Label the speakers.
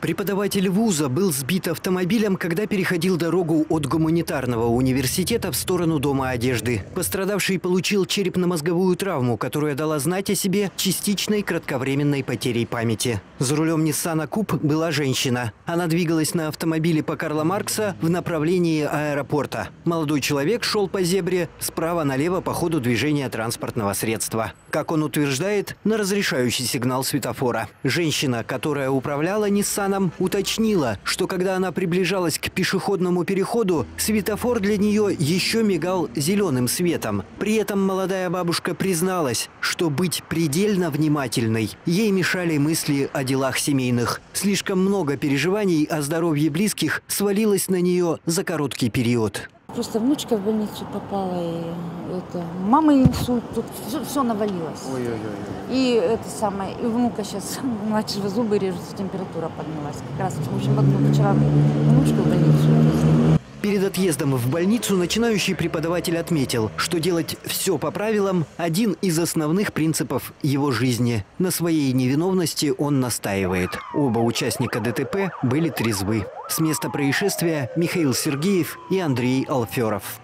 Speaker 1: Преподаватель вуза был сбит автомобилем, когда переходил дорогу от гуманитарного университета в сторону Дома одежды. Пострадавший получил черепно-мозговую травму, которая дала знать о себе частичной кратковременной потерей памяти. За рулем Ниссана Куб была женщина. Она двигалась на автомобиле по Карла Маркса в направлении аэропорта. Молодой человек шел по зебре справа налево по ходу движения транспортного средства. Как он утверждает, на разрешающий сигнал светофора. Женщина, которая управляла Ниссаном, уточнила, что когда она приближалась к пешеходному переходу, светофор для нее еще мигал зеленым светом. При этом молодая бабушка призналась, что быть предельно внимательной ей мешали мысли о делах семейных. Слишком много переживаний о здоровье близких свалилось на нее за короткий период.
Speaker 2: Просто внучка в больницу попала, и мама инсульт, тут все навалилось. Ой-ой-ой. И и внука сейчас младшего зубы режется, температура поднялась. Как раз, в общем, вчера внучку в больницу.
Speaker 1: Перед отъездом в больницу начинающий преподаватель отметил, что делать все по правилам – один из основных принципов его жизни. На своей невиновности он настаивает. Оба участника ДТП были трезвы. С места происшествия Михаил Сергеев и Андрей Алферов.